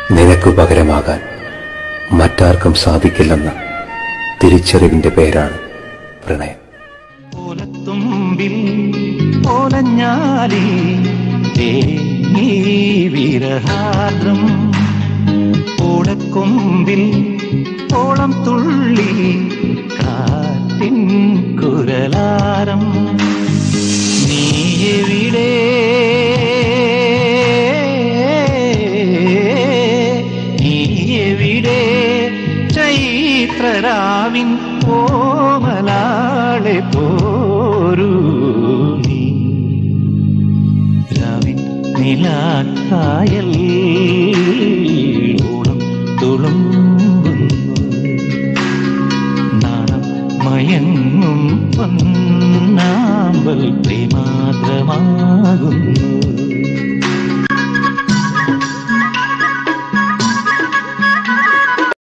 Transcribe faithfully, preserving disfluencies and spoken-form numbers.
നിനക്കു പകരമാകാൻ മറ്റാർക്കും സാധിക്കില്ലെന്ന തിരിച്ചറിവിന്റെ പേരാണ് പ്രണയം. ഓലത്തുമ്പിൽ ഓലഞ്ഞാലി തേങ്ങി വിരഹാദ്രം, ഓളക്കൊമ്പിൽ ഓളം തുള്ളി കാറ്റിൻ കുരലാരം. നീ എവിടെ നീ എവിടെ ചൈത്രരാവിൻ ഓമലാളെ പോരൂ നീ. രാവിൻ നിലാക്കായൽ